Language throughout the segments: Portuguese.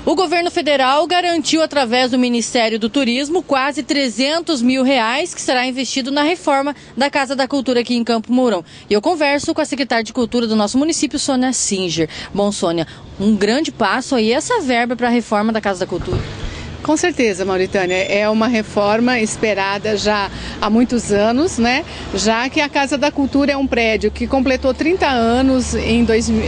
O governo federal garantiu, através do Ministério do Turismo, quase R$300 mil que será investido na reforma da Casa da Cultura aqui em Campo Mourão. E eu converso com a secretária de Cultura do nosso município, Sônia Singer. Bom, Sônia, um grande passo aí essa verba para a reforma da Casa da Cultura. Com certeza, Mauritânia, é uma reforma esperada já há muitos anos, né? Já que a Casa da Cultura é um prédio que completou 30 anos em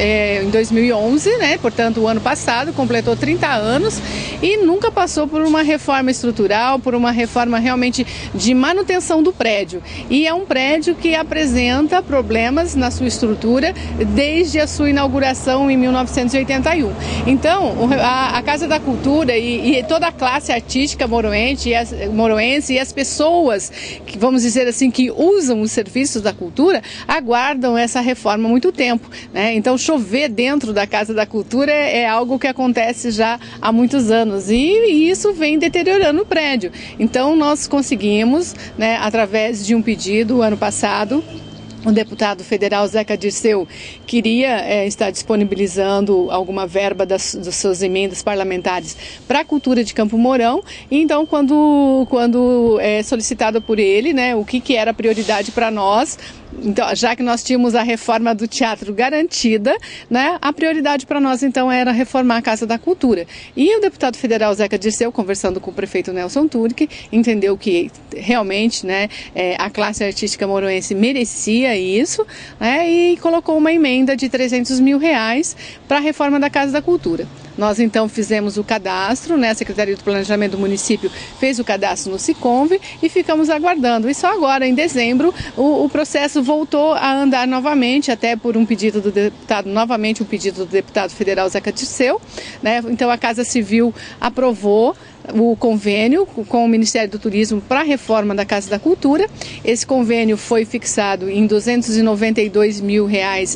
2011, né? Portanto, o ano passado completou 30 anos e nunca passou por uma reforma estrutural, por uma reforma realmente de manutenção do prédio. E é um prédio que apresenta problemas na sua estrutura desde a sua inauguração em 1981. Então, a Casa da Cultura e toda a classe artística moroense e as pessoas que, vamos dizer assim, que usam os serviços da cultura, aguardam essa reforma há muito tempo, né? Então, chover dentro da Casa da Cultura é algo que acontece já há muitos anos e isso vem deteriorando o prédio. Então, nós conseguimos, né, através de um pedido ano passado, o deputado federal Zeca Dirceu queria estar disponibilizando alguma verba das suas emendas parlamentares para a cultura de Campo Mourão. E então, quando solicitado por ele, né, o que era prioridade para nós, então, já que nós tínhamos a reforma do teatro garantida, né, a prioridade para nós então era reformar a Casa da Cultura. E o deputado federal Zeca Dirceu, conversando com o prefeito Nelson Turque, entendeu que realmente, né, a classe artística moroense merecia isso, né, e colocou uma emenda de R$300 mil para a reforma da Casa da Cultura. Nós então fizemos o cadastro, né? A Secretaria do Planejamento do município fez o cadastro no Siconve e ficamos aguardando. E só agora, em dezembro, o processo voltou a andar novamente, até por um pedido do deputado, novamente um pedido do deputado federal Zeca Dirceu, né? Então a Casa Civil aprovou o convênio com o Ministério do Turismo para a reforma da Casa da Cultura. Esse convênio foi fixado em R$292.500 mil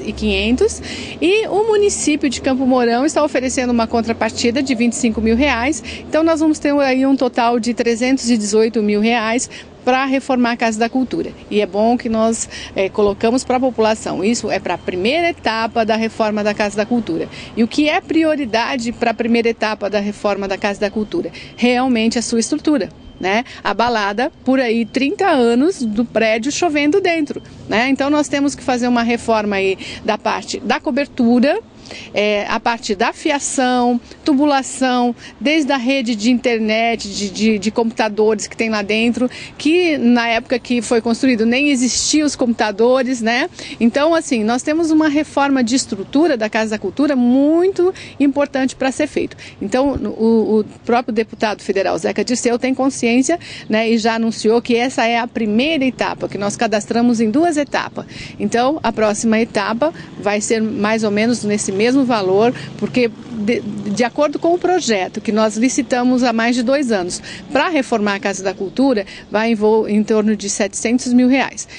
e o município de Campo Mourão está oferecendo uma contrapartida de R$25 mil. Então nós vamos ter aí um total de R$318 mil para reformar a Casa da Cultura. E é bom que nós colocamos para a população. Isso é para a primeira etapa da reforma da Casa da Cultura. E o que é prioridade para a primeira etapa da reforma da Casa da Cultura? Realmente a sua estrutura, né? Abalada por aí 30 anos do prédio chovendo dentro, né? Então nós temos que fazer uma reforma aí da parte da cobertura, a parte da fiação, tubulação, desde a rede de internet, de computadores que tem lá dentro, que na época que foi construído nem existiam os computadores, né? Então, assim, nós temos uma reforma de estrutura da Casa da Cultura muito importante para ser feito. Então, o próprio deputado federal Zeca Dirceu tem consciência, né, e já anunciou que essa é a primeira etapa, que nós cadastramos em 2 etapas. Então, a próxima etapa vai ser mais ou menos nesse mesmo valor, porque de acordo com o projeto que nós licitamos há mais de 2 anos para reformar a Casa da Cultura, vai em torno de R$700 mil.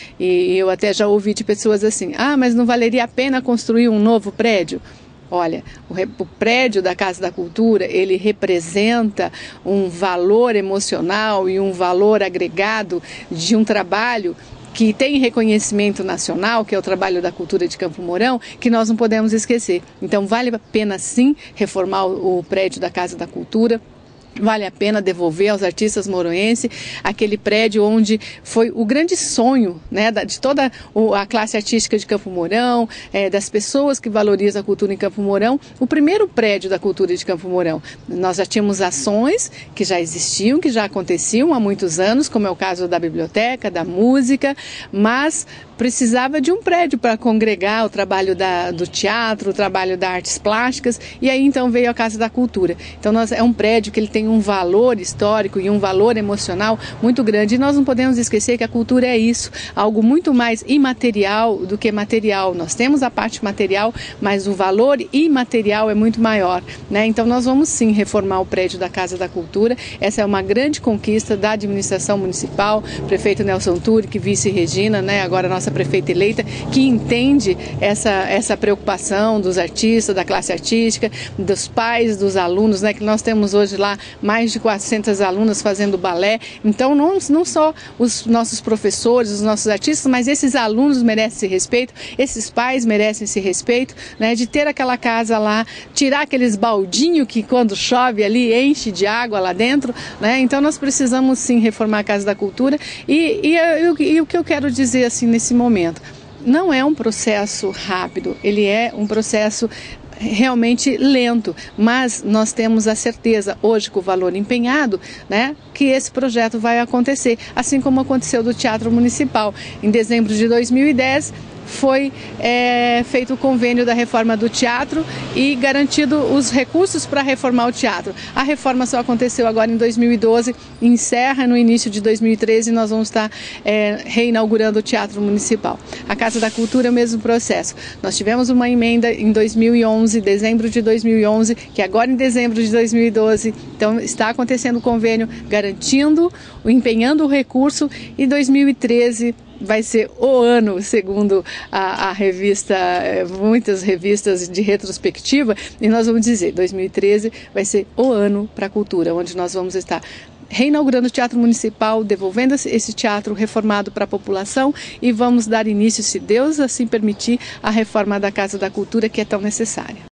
E eu até já ouvi de pessoas assim, mas não valeria a pena construir um novo prédio? Olha, o prédio da Casa da Cultura, ele representa um valor emocional e um valor agregado de um trabalho que tem reconhecimento nacional, que é o trabalho da cultura de Campo Mourão, que nós não podemos esquecer. Então vale a pena sim reformar o prédio da Casa da Cultura. Vale a pena devolver aos artistas moroenses aquele prédio onde foi o grande sonho, né, de toda a classe artística de Campo Mourão, das pessoas que valorizam a cultura em Campo Mourão, o primeiro prédio da cultura de Campo Mourão. Nós já tínhamos ações que já existiam, que já aconteciam há muitos anos, como é o caso da biblioteca, da música, mas precisava de um prédio para congregar o trabalho do teatro, o trabalho das artes plásticas, e aí então veio a Casa da Cultura. Então é um prédio que ele tem um valor histórico e um valor emocional muito grande, e nós não podemos esquecer que a cultura é isso, algo muito mais imaterial do que material. Nós temos a parte material, mas o valor imaterial é muito maior, né? Então nós vamos sim reformar o prédio da Casa da Cultura. Essa é uma grande conquista da administração municipal, prefeito Nelson Turque, vice Regina, né? Agora nós nossa prefeita eleita, que entende essa preocupação dos artistas, da classe artística, dos pais, dos alunos, né, que nós temos hoje lá mais de 400 alunas fazendo balé. Então não só os nossos professores, os nossos artistas, mas esses alunos merecem esse respeito, esses pais merecem esse respeito, né, de ter aquela casa lá, tirar aqueles baldinhos que quando chove ali enche de água lá dentro, né? Então nós precisamos sim reformar a Casa da Cultura e o que eu quero dizer assim nesse momento, não é um processo rápido, ele é um processo realmente lento, mas nós temos a certeza hoje com o valor empenhado, né, que esse projeto vai acontecer, assim como aconteceu do Teatro Municipal. Em dezembro de 2010 foi feito o convênio da reforma do teatro e garantido os recursos para reformar o teatro. A reforma só aconteceu agora em 2012, encerra no início de 2013 e nós vamos estar reinaugurando o Teatro Municipal. A Casa da Cultura é o mesmo processo. Nós tivemos uma emenda em 2011, dezembro de 2011, que agora em dezembro de 2012, então está acontecendo o convênio garantindo, empenhando o recurso e 2013 vai ser o ano, segundo a revista, muitas revistas de retrospectiva, e nós vamos dizer, 2013 vai ser o ano para a cultura, onde nós vamos estar reinaugurando o Teatro Municipal, devolvendo esse teatro reformado para a população e vamos dar início, se Deus assim permitir, à reforma da Casa da Cultura, que é tão necessária.